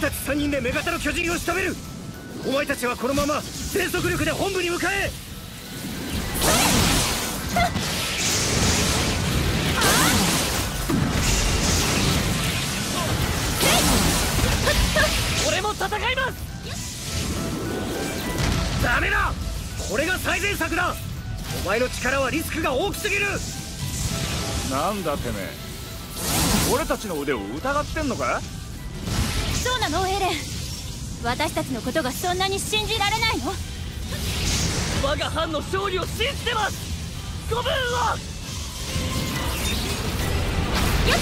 たち3人で女型の巨人を仕留める。お前たちはこのまま全速力で本部に向かえ。 俺も戦います。 ダメだ、これが最善策だ。お前の力はリスクが大きすぎる。 なんだてめえ、俺たちの腕を疑ってんのか？ そうなのエレン、私たちのことがそんなに信じられないの？ 我が班の勝利を信じてます。ご分を。 よっ、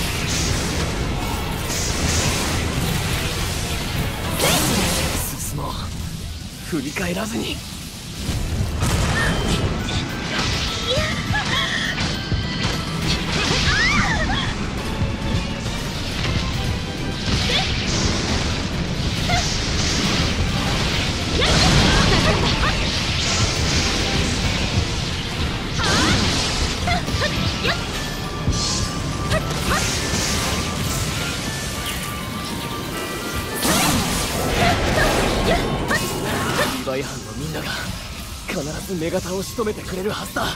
進もう、振り返らずに。リヴァイ班のみんなが必ず女型を仕留めてくれるはずだ。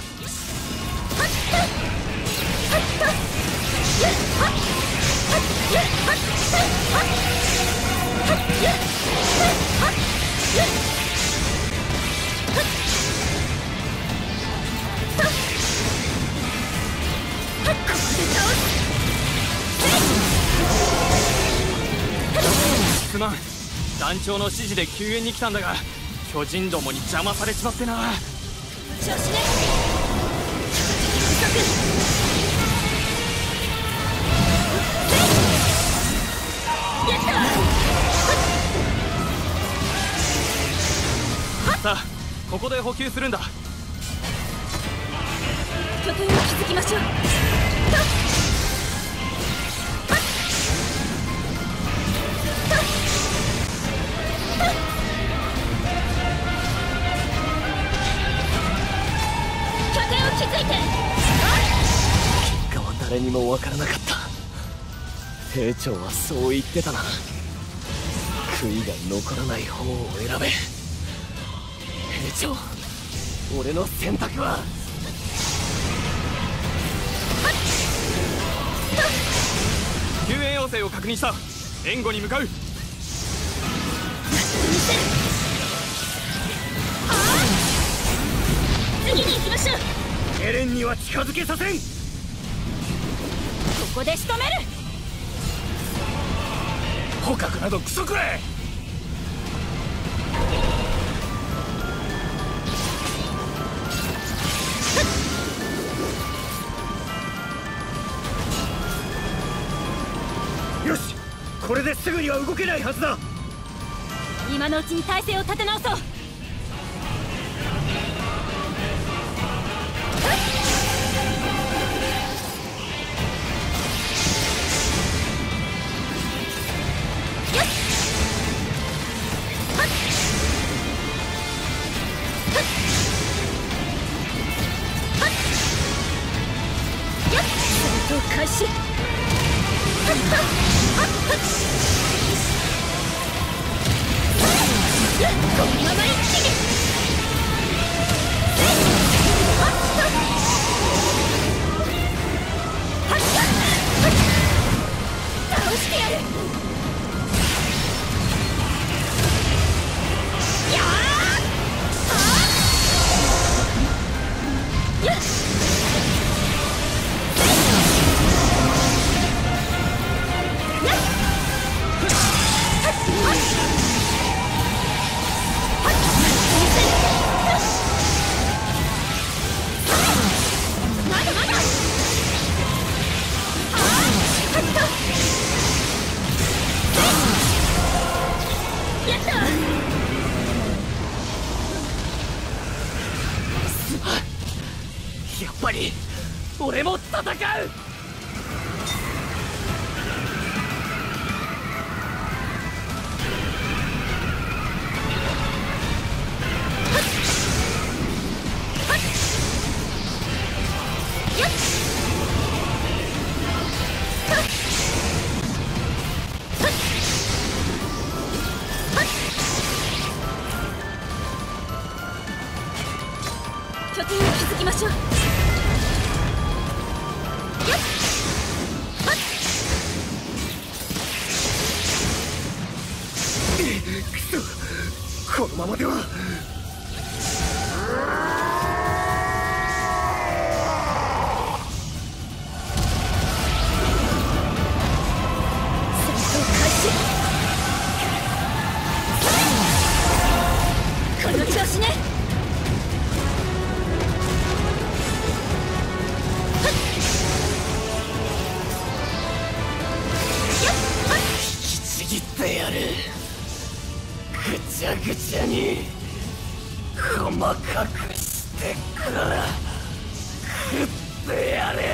すまん、団長の指示で救援に来たんだが、巨人どもに邪魔されちまってな。 調子ね。やった。 さあ、ここで補給するんだ。 拠点を築きましょう。 結果は誰にも分からなかった。兵長はそう言ってたな。悔いが残らない方を選べ。兵長、俺の選択は。救援要請を確認した。援護に向かう。 次に行きましょう。 エレンには近づけさせん。ここで仕留める。 捕獲などクソくれ。 よし、これですぐには動けないはずだ。 今のうちに体勢を立て直そう。開始。このまま一気に。倒してやる。やー。よし。 やっぱり俺も戦う。 拠点を築きましょう。よっはっくそ、このままでは。 戦闘開始。この調子ね。 引きちぎってやる。ぐちゃぐちゃに細かくしてから食ってやる。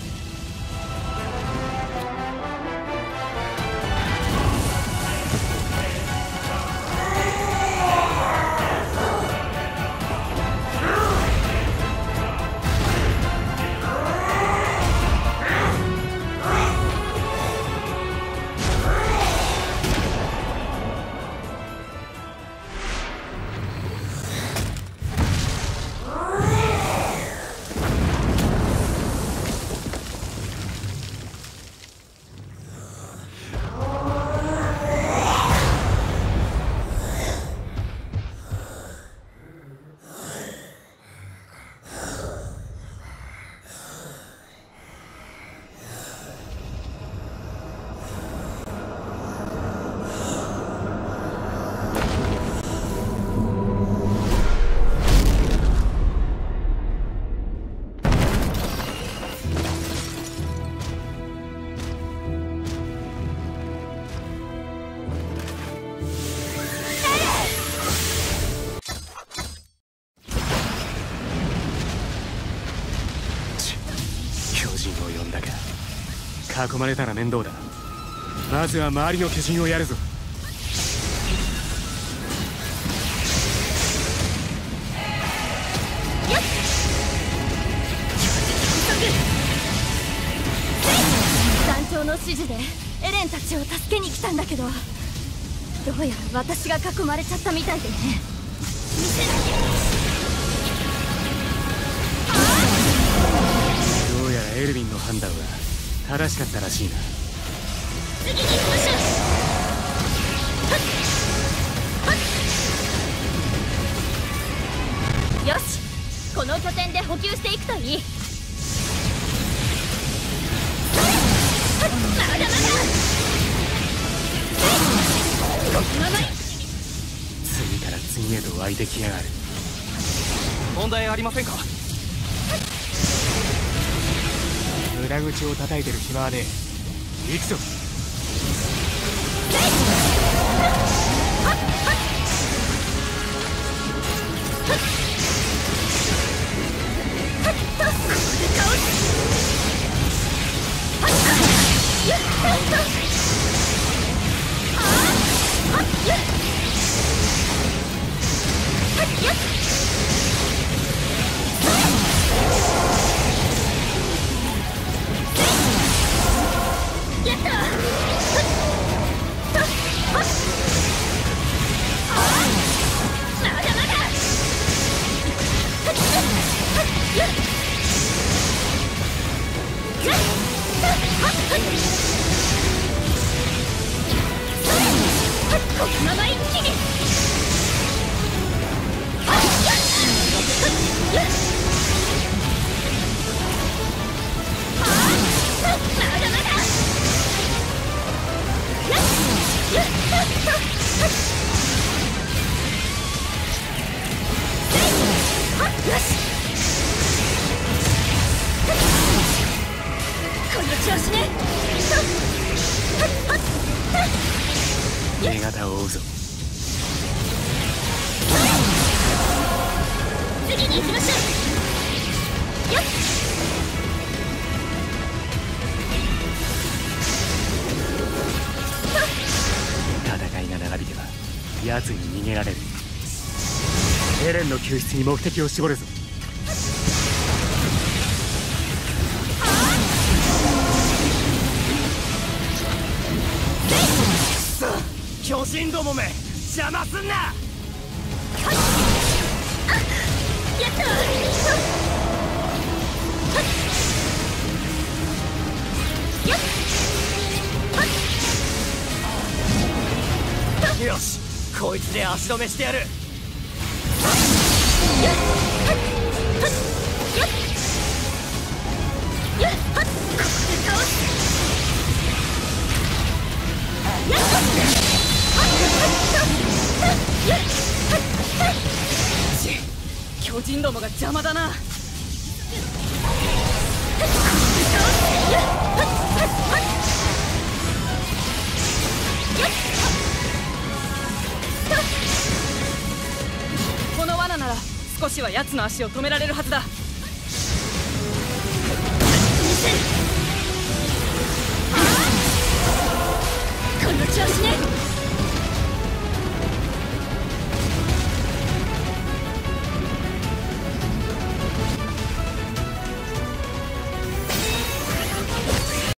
囲まれたら面倒だ。まずは周りの巨人をやるぞ。 団長の指示でエレンたちを助けに来たんだけど、どうやら私が囲まれちゃったみたいでね。見せないで。 どうやらエルヴィンの判断は正しかったらしいな。 次に行きましょう。よし、この拠点で補給していくといい。まだまだ次から次へと湧いてきやがる。 問題ありませんか？ 裏口を叩いてる暇はねえ。行くぞ。目型を追うぞ。 次に行きましょう。よっ、 戦いが長引けば奴に逃げられる。エレンの救出に目的を絞るぞ。 巨人どもめ邪魔すんな。 やった。 足で足止めしてやる。 巨人どもが邪魔だな。この罠なら少しは奴の足を止められるはずだ。 この調子ね。